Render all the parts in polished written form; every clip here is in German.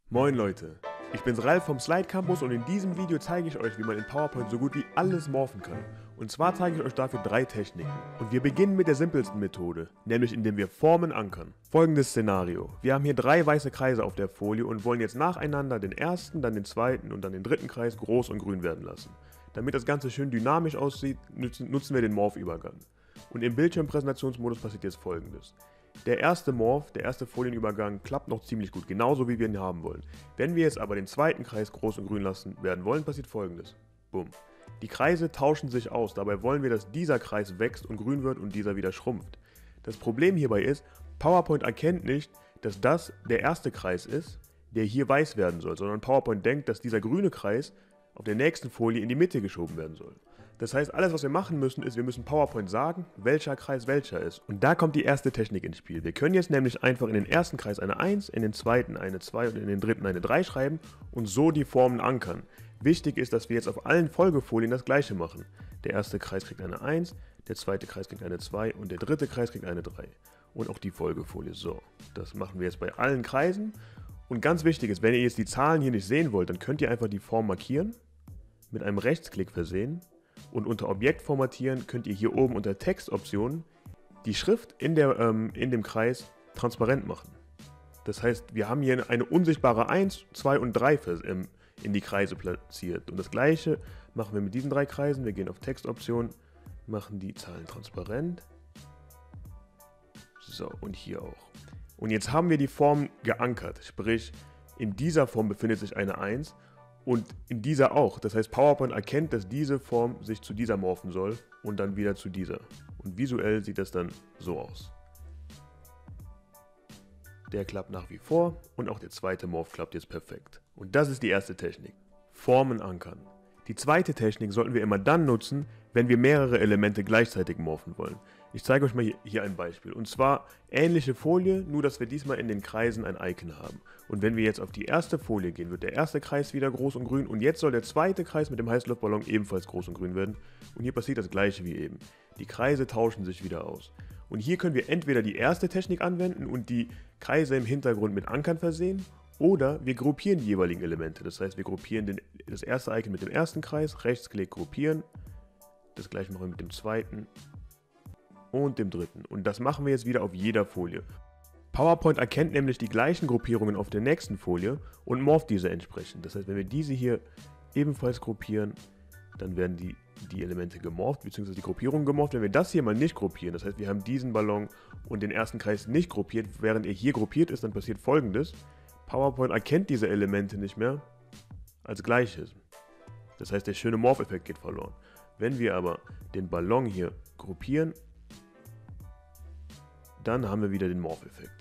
Moin Leute, ich bin's Ralf vom Slide Campus und in diesem Video zeige ich euch, wie man in PowerPoint so gut wie alles morphen kann. Und zwar zeige ich euch dafür 3 Techniken. Und wir beginnen mit der simpelsten Methode, nämlich indem wir Formen ankern. Folgendes Szenario: Wir haben hier 3 weiße Kreise auf der Folie und wollen jetzt nacheinander den ersten, dann den zweiten und dann den dritten Kreis groß und grün werden lassen. Damit das Ganze schön dynamisch aussieht, nutzen wir den Morph-Übergang. Und im Bildschirmpräsentationsmodus passiert jetzt Folgendes. Der erste Morph, der erste Folienübergang klappt noch ziemlich gut, genauso wie wir ihn haben wollen. Wenn wir jetzt aber den zweiten Kreis groß und grün lassen werden wollen, passiert Folgendes. Bumm. Die Kreise tauschen sich aus, dabei wollen wir, dass dieser Kreis wächst und grün wird und dieser wieder schrumpft. Das Problem hierbei ist, PowerPoint erkennt nicht, dass das der erste Kreis ist, der hier weiß werden soll, sondern PowerPoint denkt, dass dieser grüne Kreis auf der nächsten Folie in die Mitte geschoben werden soll. Das heißt, alles, was wir machen müssen, ist, wir müssen PowerPoint sagen, welcher Kreis welcher ist. Und da kommt die erste Technik ins Spiel. Wir können jetzt nämlich einfach in den ersten Kreis eine 1, in den zweiten eine 2 und in den dritten eine 3 schreiben und so die Formen ankern. Wichtig ist, dass wir jetzt auf allen Folgefolien das gleiche machen. Der erste Kreis kriegt eine 1, der zweite Kreis kriegt eine 2 und der dritte Kreis kriegt eine 3. Und auch die Folgefolie. So, das machen wir jetzt bei allen Kreisen. Und ganz wichtig ist, wenn ihr jetzt die Zahlen hier nicht sehen wollt, dann könnt ihr einfach die Form markieren, mit einem Rechtsklick versehen. Und unter Objekt formatieren könnt ihr hier oben unter Textoptionen die Schrift in dem Kreis transparent machen. Das heißt, wir haben hier eine unsichtbare 1, 2 und 3 in die Kreise platziert. Und das gleiche machen wir mit diesen 3 Kreisen. Wir gehen auf Textoptionen, machen die Zahlen transparent. So, und hier auch. Und jetzt haben wir die Form geankert, sprich, in dieser Form befindet sich eine 1. Und in dieser auch. Das heißt, PowerPoint erkennt, dass diese Form sich zu dieser morphen soll und dann wieder zu dieser. Und visuell sieht das dann so aus. Der klappt nach wie vor und auch der zweite Morph klappt jetzt perfekt. Und das ist die erste Technik. Formen ankern. Die zweite Technik sollten wir immer dann nutzen, wenn wir mehrere Elemente gleichzeitig morphen wollen. Ich zeige euch mal hier ein Beispiel. Und zwar ähnliche Folie, nur dass wir diesmal in den Kreisen ein Icon haben. Und wenn wir jetzt auf die erste Folie gehen, wird der erste Kreis wieder groß und grün. Und jetzt soll der zweite Kreis mit dem Heißluftballon ebenfalls groß und grün werden. Und hier passiert das gleiche wie eben. Die Kreise tauschen sich wieder aus. Und hier können wir entweder die erste Technik anwenden und die Kreise im Hintergrund mit Ankern versehen. Oder wir gruppieren die jeweiligen Elemente. Das heißt, wir gruppieren das erste Icon mit dem ersten Kreis, Rechtsklick gruppieren. Das gleiche machen wir mit dem zweiten und dem dritten. Und das machen wir jetzt wieder auf jeder Folie. PowerPoint erkennt nämlich die gleichen Gruppierungen auf der nächsten Folie und morpht diese entsprechend. Das heißt, wenn wir diese hier ebenfalls gruppieren, dann werden die Elemente gemorpht, bzw. die Gruppierungen gemorpht. Wenn wir das hier mal nicht gruppieren, das heißt, wir haben diesen Ballon und den ersten Kreis nicht gruppiert, während er hier gruppiert ist, dann passiert Folgendes. PowerPoint erkennt diese Elemente nicht mehr als Gleiches. Das heißt, der schöne Morph-Effekt geht verloren. Wenn wir aber den Ballon hier gruppieren, dann haben wir wieder den Morph-Effekt.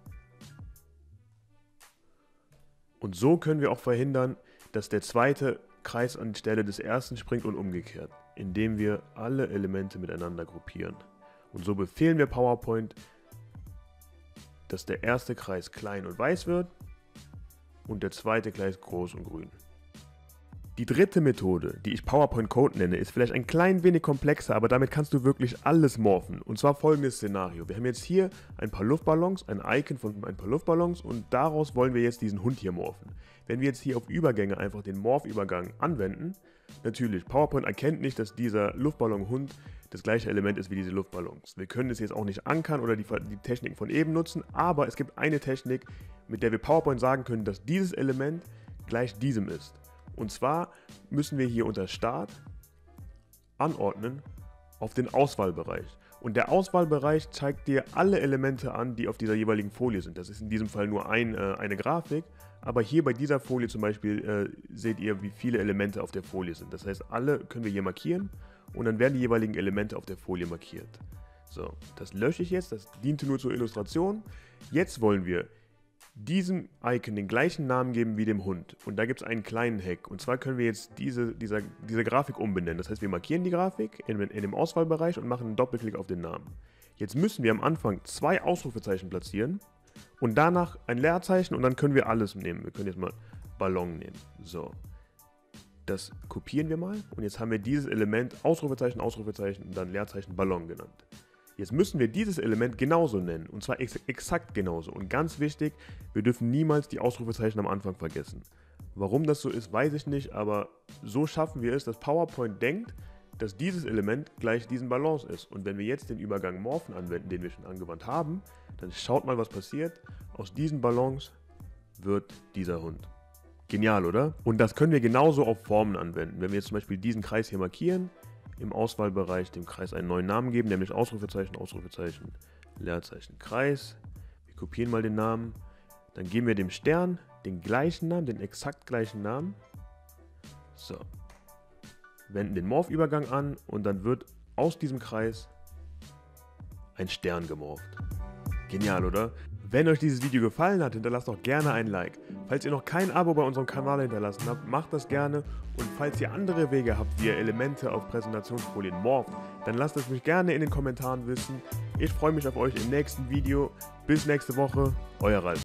Und so können wir auch verhindern, dass der zweite Kreis anstelle des ersten springt und umgekehrt, indem wir alle Elemente miteinander gruppieren. Und so befehlen wir PowerPoint, dass der erste Kreis klein und weiß wird und der zweite Kreis groß und grün. Die dritte Methode, die ich PowerPoint Code nenne, ist vielleicht ein klein wenig komplexer, aber damit kannst du wirklich alles morphen. Und zwar folgendes Szenario. Wir haben jetzt hier ein paar Luftballons, ein Icon von ein paar Luftballons und daraus wollen wir jetzt diesen Hund hier morphen. Wenn wir jetzt hier auf Übergänge einfach den Morph-Übergang anwenden, natürlich, PowerPoint erkennt nicht, dass dieser Luftballon-Hund das gleiche Element ist wie diese Luftballons. Wir können es jetzt auch nicht ankern oder die Techniken von eben nutzen, aber es gibt eine Technik, mit der wir PowerPoint sagen können, dass dieses Element gleich diesem ist. Und zwar müssen wir hier unter Start anordnen auf den Auswahlbereich. Und der Auswahlbereich zeigt dir alle Elemente an, die auf dieser jeweiligen Folie sind. Das ist in diesem Fall nur eine Grafik, aber hier bei dieser Folie zum Beispiel seht ihr, wie viele Elemente auf der Folie sind. Das heißt, alle können wir hier markieren und dann werden die jeweiligen Elemente auf der Folie markiert. So, das lösche ich jetzt, das diente nur zur Illustration. Jetzt wollen wir diesem Icon den gleichen Namen geben wie dem Hund. Und da gibt es einen kleinen Hack. Und zwar können wir jetzt diese Grafik umbenennen. Das heißt, wir markieren die Grafik in dem Auswahlbereich und machen einen Doppelklick auf den Namen. Jetzt müssen wir am Anfang 2 Ausrufezeichen platzieren und danach ein Leerzeichen und dann können wir alles nehmen. Wir können jetzt mal Ballon nehmen. So. Das kopieren wir mal und jetzt haben wir dieses Element Ausrufezeichen, Ausrufezeichen und dann Leerzeichen Ballon genannt. Jetzt müssen wir dieses Element genauso nennen, und zwar exakt genauso. Und ganz wichtig, wir dürfen niemals die Ausrufezeichen am Anfang vergessen. Warum das so ist, weiß ich nicht, aber so schaffen wir es, dass PowerPoint denkt, dass dieses Element gleich diesen Balance ist. Und wenn wir jetzt den Übergang Morphen anwenden, den wir schon angewandt haben, dann schaut mal, was passiert. Aus diesem Balance wird dieser Hund. Genial, oder? Und das können wir genauso auf Formen anwenden. Wenn wir jetzt zum Beispiel diesen Kreis hier markieren, im Auswahlbereich dem Kreis einen neuen Namen geben, nämlich Ausrufezeichen, Ausrufezeichen, Leerzeichen, Kreis. Wir kopieren mal den Namen. Dann geben wir dem Stern den gleichen Namen, den exakt gleichen Namen. So. Wenden den Morph-Übergang an und dann wird aus diesem Kreis ein Stern gemorpht. Genial, oder? Wenn euch dieses Video gefallen hat, hinterlasst doch gerne ein Like. Falls ihr noch kein Abo bei unserem Kanal hinterlassen habt, macht das gerne. Und falls ihr andere Wege habt, wie ihr Elemente auf Präsentationsfolien morpht, dann lasst es mich gerne in den Kommentaren wissen. Ich freue mich auf euch im nächsten Video. Bis nächste Woche, euer Ralf.